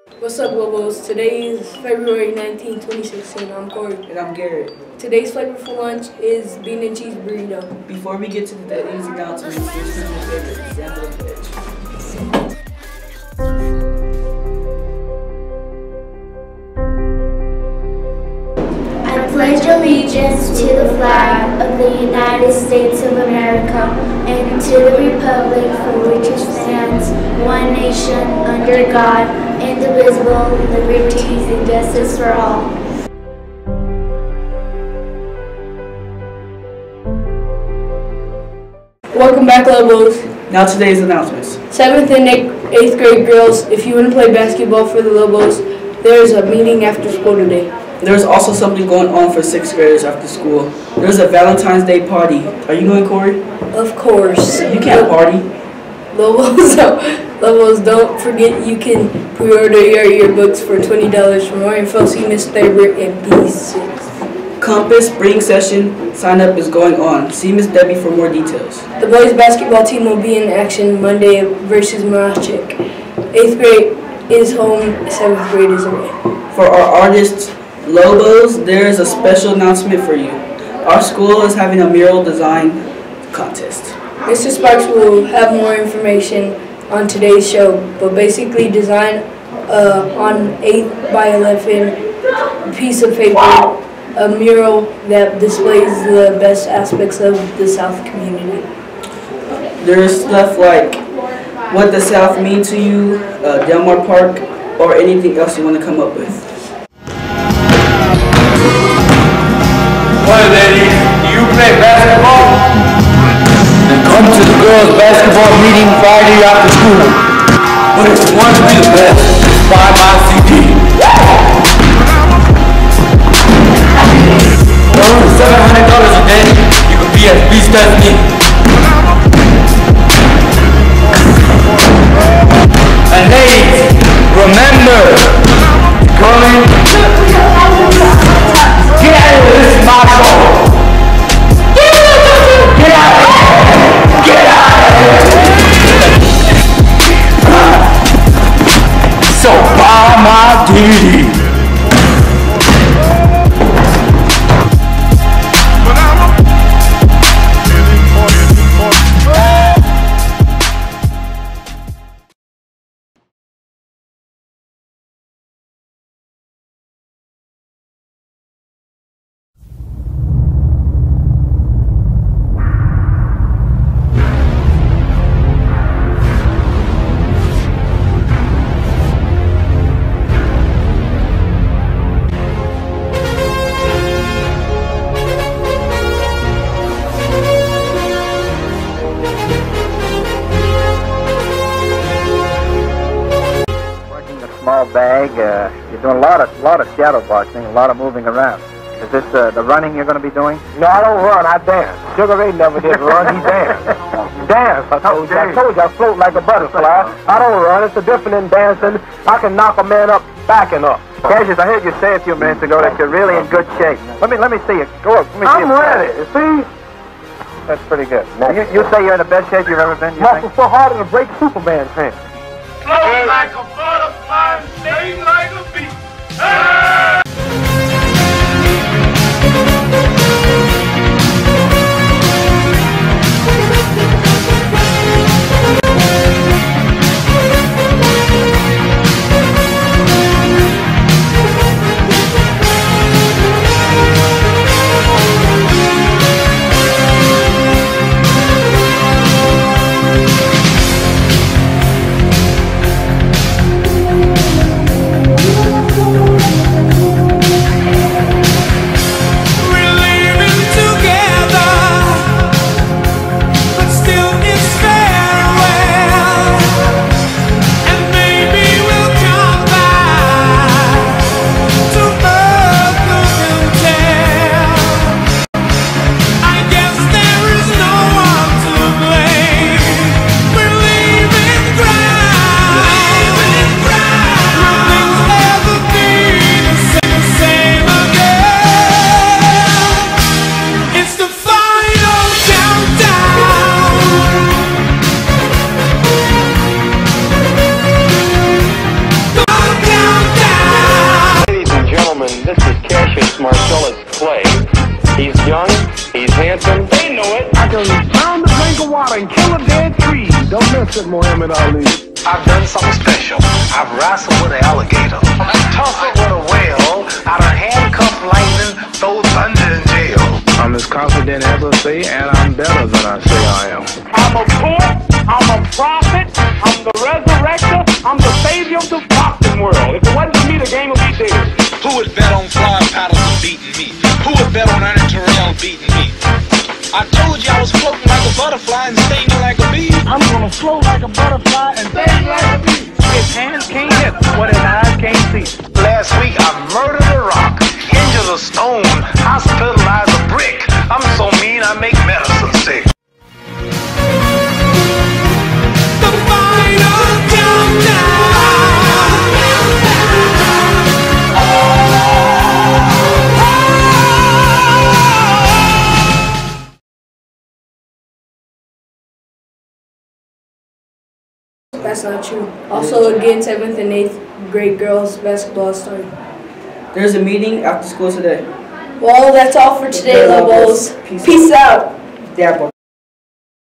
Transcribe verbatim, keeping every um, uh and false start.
What's up, Lobos? Today is February nineteenth, twenty sixteen. I'm Corey. And I'm Garrett. Today's flavor for lunch is bean and cheese burrito. Before we get to the easy announcements, here's my favorite example of veg. I pledge allegiance to the flag of the United States of America and to the republic for which it stands, one nation, under God, indivisible, liberties and justice for all. Welcome back, Lobos. Now today's announcements. seventh and eighth grade girls, if you want to play basketball for the Lobos, there's a meeting after school today. There's also something going on for sixth graders after school. There's a Valentine's Day party. Are you going, Corey? Of course. You can't party. Lobos, Lobos, don't forget you can pre-order your yearbooks for twenty dollars. For more info, see Miss Thurbert at B six. Compass Spring Session sign up is going on. See Miss Debbie for more details. The boys basketball team will be in action Monday versus Marachek. eighth grade is home, seventh grade is away. For our artists, Lobos, there is a special announcement for you. Our school is having a mural design contest. Mister Sparks will have more information on today's show, but basically design uh, on eight by eleven piece of paper a mural that displays the best aspects of the South community. There's stuff like what the South means to you, uh, Delmar Park, or anything else you want to come up with. Well, ladies, do you play basketball? Then come to the girls' basketball meeting Friday after school. But if you want to be the best, buy my C D. For only seven hundred dollars a day, you can be as beast as me. And ladies, remember, come in. Get out of here, this is my show. Get out of here. Get out of here. So buy my D D. Small bag. Uh, you're doing a lot of lot of shadow boxing, a lot of moving around. Is this uh, the running you're going to be doing? No, I don't run. I dance. Sugar Ray never did run. He danced. Dance. I told you. I told you I float like a butterfly. I don't run. It's a different than dancing. I can knock a man up backing up. Cassius, I heard you say a few minutes ago that you're really in good shape. Let me let me see you. Go up. Let me see I'm you. ready. See? That's pretty good. Now, you, you say you're in the best shape you've ever been. You Muscle think? so hard it'll break Superman's hand. Float like a butterfly, sting like a bee. Ah! Except Muhammad Ali. I've done something special. I've wrestled with an alligator. I've tussled with a whale. I done handcuffed lightning, throw thunder in jail. I'm as confident as I say, and I'm better than I say I am. I'm a poet, I'm a prophet, I'm the resurrector, I'm the savior of the boxing world. If it wasn't for me, the game would be dead. Who would bet on flying paddles and beating me? Who would bet on Ernie Terrell beating me? I told you I was floating like a butterfly and stinging like a bee. I'm gonna float like a butterfly and sting like a bee. His hands can't hit what his eyes can't see. Last week I murdered a rock, injured a stone, hospitalized a brick. I'm so mean I make medicine sick. The final countdown. That's not true. Also, again, seventh and eighth grade girls basketball started. There's a meeting after school today. Well, that's all for today, Lobos. Peace, Peace out. Yeah,